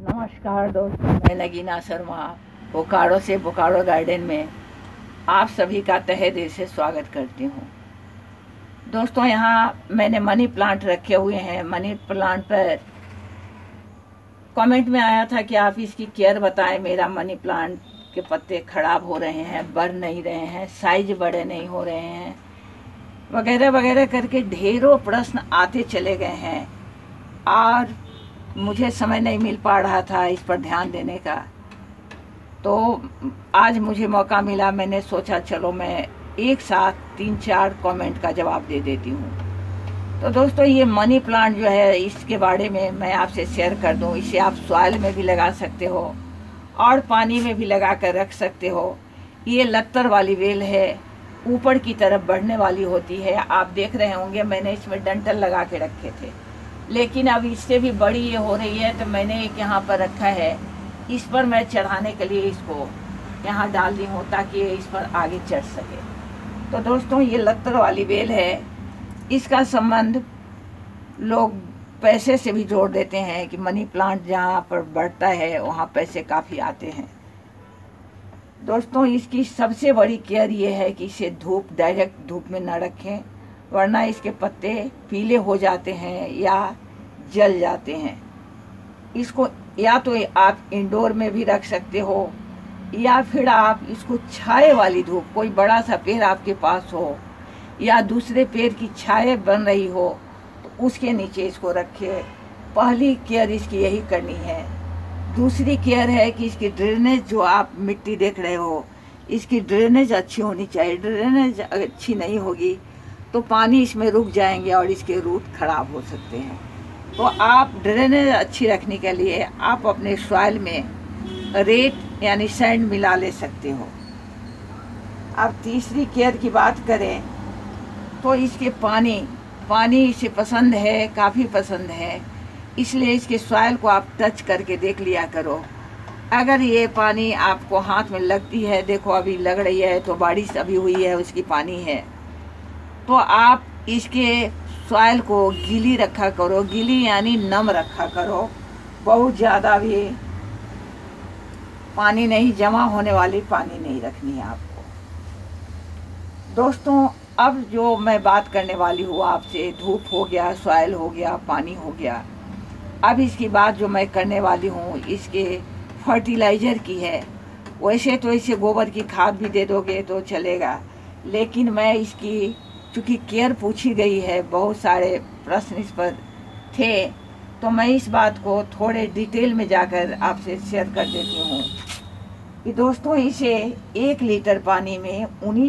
नमस्कार दोस्तों, मैं नगीना शर्मा बोकारो से बोकारो गार्डन में आप सभी का तहे दिल से स्वागत करती हूँ। दोस्तों, यहाँ मैंने मनी प्लांट रखे हुए हैं। मनी प्लांट पर कमेंट में आया था कि आप इसकी केयर बताएं। मेरा मनी प्लांट के पत्ते खराब हो रहे हैं, बढ़ नहीं रहे हैं, साइज बड़े नहीं हो रहे हैं, वगैरह वगैरह करके ढेरों प्रश्न आते चले गए हैं और मुझे समय नहीं मिल पा रहा था इस पर ध्यान देने का। तो आज मुझे मौका मिला, मैंने सोचा चलो मैं एक साथ 3-4 कमेंट का जवाब दे देती हूँ। तो दोस्तों, ये मनी प्लांट जो है इसके बारे में मैं आपसे शेयर कर दूँ। इसे आप सॉइल में भी लगा सकते हो और पानी में भी लगा कर रख सकते हो। ये लत्तर वाली बेल है, ऊपर की तरफ बढ़ने वाली होती है। आप देख रहे होंगे मैंने इसमें डंठल लगा के रखे थे, लेकिन अब इससे भी बड़ी ये हो रही है तो मैंने एक यहाँ पर रखा है। इस पर मैं चढ़ाने के लिए इसको यहाँ डाल दी हूँ ताकि ये इस पर आगे चढ़ सके। तो दोस्तों, ये लत्तर वाली बेल है। इसका संबंध लोग पैसे से भी जोड़ देते हैं कि मनी प्लांट जहाँ पर बढ़ता है वहाँ पैसे काफ़ी आते हैं। दोस्तों, इसकी सबसे बड़ी केयर ये है कि इसे डायरेक्ट धूप में न रखें, वरना इसके पत्ते पीले हो जाते हैं या जल जाते हैं। इसको या तो आप इंडोर में भी रख सकते हो या फिर आप इसको छाए वाली धूप, कोई बड़ा सा पेड़ आपके पास हो या दूसरे पेड़ की छाए बन रही हो तो उसके नीचे इसको रखें। पहली केयर इसकी यही करनी है। दूसरी केयर है कि इसकी ड्रेनेज, जो आप मिट्टी देख रहे हो, इसकी ड्रेनेज अच्छी होनी चाहिए। ड्रेनेज अच्छी नहीं होगी तो पानी इसमें रुक जाएंगे और इसके रूट खराब हो सकते हैं। तो आप ड्रेनेज अच्छी रखने के लिए आप अपने सॉइल में रेत यानी सैंड मिला ले सकते हो। अब तीसरी केयर की बात करें तो इसके पानी इसे पसंद है, काफ़ी पसंद है, इसलिए इसके सॉइल को आप टच करके देख लिया करो। अगर ये पानी आपको हाथ में लगती है, देखो अभी लग रही है तो बारिश अभी हुई है उसकी पानी है, तो आप इसके सॉइल को गीली रखा करो। गीली यानी नम रखा करो, बहुत ज़्यादा भी पानी नहीं, जमा होने वाली पानी नहीं रखनी है आपको। दोस्तों, अब जो मैं बात करने वाली हूँ आपसे, धूप हो गया, सॉइल हो गया, पानी हो गया। अब इसकी बात जो मैं करने वाली हूँ इसके फर्टिलाइज़र की है। वैसे तो इसे गोबर की खाद भी दे दोगे तो चलेगा, लेकिन मैं इसकी चूँकि केयर पूछी गई है, बहुत सारे प्रश्न इस पर थे, तो मैं इस बात को थोड़े डिटेल में जाकर आपसे शेयर कर देती हूँ कि दोस्तों, इसे 1 लीटर पानी में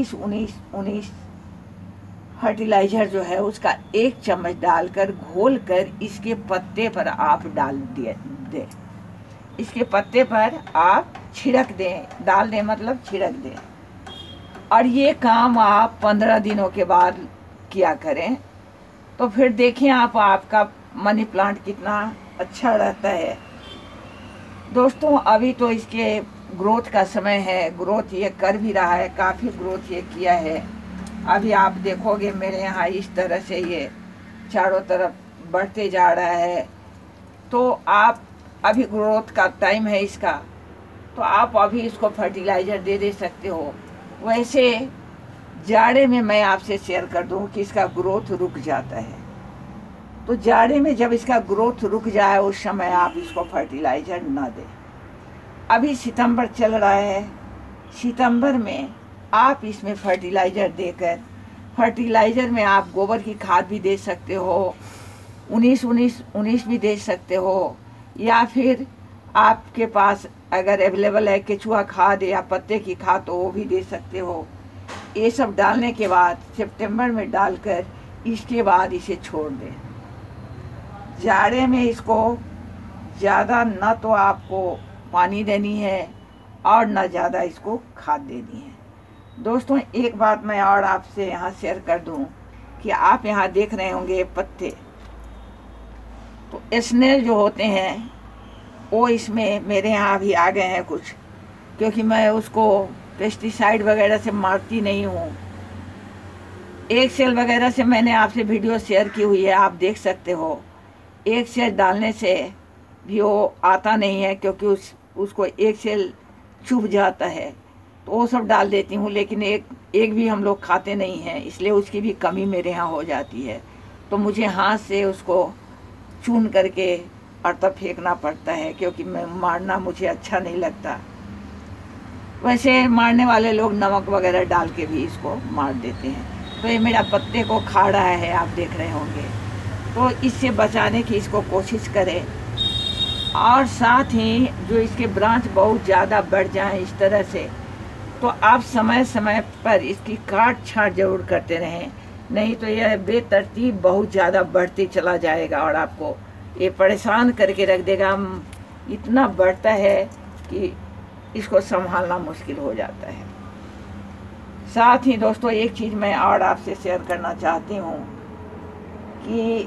19 फर्टिलाइज़र जो है उसका 1 चम्मच डालकर घोलकर इसके पत्ते पर आप डाल दें। इसके पत्ते पर आप छिड़क दें, डाल दें मतलब छिड़क दें। और ये काम आप 15 दिनों के बाद किया करें तो फिर देखें आपका मनी प्लांट कितना अच्छा रहता है। दोस्तों, अभी तो इसके ग्रोथ का समय है, ग्रोथ ये कर भी रहा है, काफ़ी ग्रोथ ये किया है। अभी आप देखोगे मेरे यहाँ इस तरह से ये चारों तरफ बढ़ते जा रहा है। तो आप अभी ग्रोथ का टाइम है इसका, तो आप अभी इसको फर्टिलाइज़र दे सकते हो। वैसे जाड़े में मैं आपसे शेयर कर दूं कि इसका ग्रोथ रुक जाता है, तो जाड़े में जब इसका ग्रोथ रुक जाए उस समय आप इसको फर्टिलाइज़र ना दें। अभी सितंबर चल रहा है, सितंबर में आप इसमें फर्टिलाइज़र देकर, फर्टिलाइज़र में आप गोबर की खाद भी दे सकते हो, 19 भी दे सकते हो, या फिर आपके पास अगर अवेलेबल है केचुआ खाद या पत्ते की खाद तो वो भी दे सकते हो। ये सब डालने के बाद सितंबर में डालकर इसके बाद इसे छोड़ दें। जाड़े में इसको ज़्यादा ना तो आपको पानी देनी है और ना ज़्यादा इसको खाद देनी है। दोस्तों, एक बात मैं और आपसे यहाँ शेयर कर दूँ कि आप यहाँ देख रहे होंगे पत्ते, तो स्नेल जो होते हैं वो इसमें मेरे यहाँ भी आ गए हैं कुछ, क्योंकि मैं उसको पेस्टिसाइड वगैरह से मारती नहीं हूँ। एक सेल वगैरह से मैंने आपसे वीडियो शेयर की हुई है, आप देख सकते हो। एक सेल डालने से भी वो आता नहीं है, क्योंकि उसको एक सेल चुभ जाता है, तो वो सब डाल देती हूँ। लेकिन एक भी हम लोग खाते नहीं हैं, इसलिए उसकी भी कमी मेरे यहाँ हो जाती है। तो मुझे हाथ से उसको चून करके और तब फेंकना पड़ता है, क्योंकि मैं मारना मुझे अच्छा नहीं लगता। वैसे मारने वाले लोग नमक वगैरह डाल के भी इसको मार देते हैं। तो ये मेरा पत्ते को खा रहा है, आप देख रहे होंगे। तो इससे बचाने की इसको कोशिश करें। और साथ ही जो इसके ब्रांच बहुत ज़्यादा बढ़ जाएं इस तरह से, तो आप समय समय पर इसकी काट छाँट जरूर करते रहें, नहीं तो यह बेतरतीब बहुत ज़्यादा बढ़ते चला जाएगा और आपको ये परेशान करके रख देगा। इतना बढ़ता है कि इसको संभालना मुश्किल हो जाता है। साथ ही दोस्तों एक चीज़ मैं और आपसे शेयर करना चाहती हूँ कि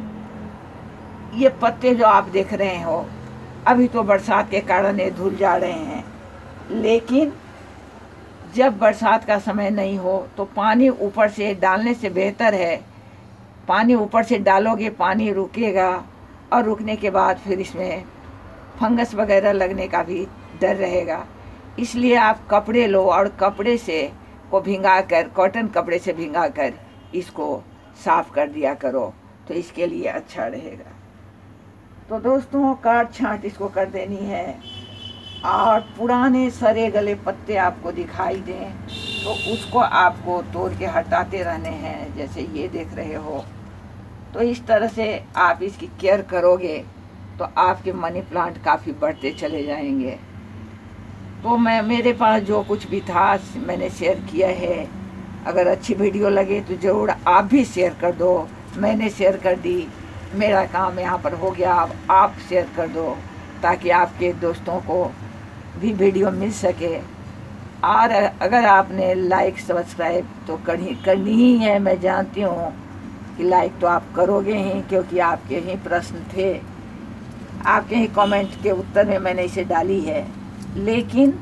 ये पत्ते जो आप देख रहे हो, अभी तो बरसात के कारण ये धुल जा रहे हैं, लेकिन जब बरसात का समय नहीं हो तो पानी ऊपर से डालने से बेहतर है। पानी ऊपर से डालोगे, पानी रुकेगा और रुकने के बाद फिर इसमें फंगस वगैरह लगने का भी डर रहेगा। इसलिए आप कपड़े लो और कपड़े से को भिंगा कर, कॉटन कपड़े से भिंगा कर इसको साफ़ कर दिया करो, तो इसके लिए अच्छा रहेगा। तो दोस्तों काट छाँट इसको कर देनी है। और पुराने सड़े गले पत्ते आपको दिखाई दें तो उसको आपको तोड़ के हटाते रहने हैं, जैसे ये देख रहे हो। तो इस तरह से आप इसकी केयर करोगे तो आपके मनी प्लांट काफ़ी बढ़ते चले जाएंगे। तो मेरे पास जो कुछ भी था मैंने शेयर किया है। अगर अच्छी वीडियो लगे तो ज़रूर आप भी शेयर कर दो। मैंने शेयर कर दी, मेरा काम यहाँ पर हो गया, अब आप शेयर कर दो ताकि आपके दोस्तों को भी वीडियो मिल सके। और अगर आपने लाइक सब्सक्राइब तो करनी ही है, मैं जानती हूँ कि लाइक तो आप करोगे ही, क्योंकि आपके ही प्रश्न थे, आपके ही कमेंट के उत्तर में मैंने इसे डाली है। लेकिन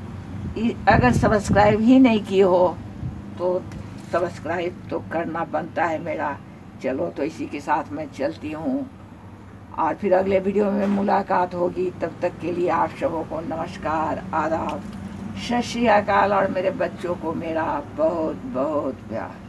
अगर सब्सक्राइब ही नहीं किए हो तो सब्सक्राइब तो करना बनता है मेरा। चलो तो इसी के साथ मैं चलती हूँ और फिर अगले वीडियो में मुलाकात होगी। तब तक के लिए आप सबों को नमस्कार, आदाब, सत श्री अकाल और मेरे बच्चों को मेरा बहुत बहुत प्यार।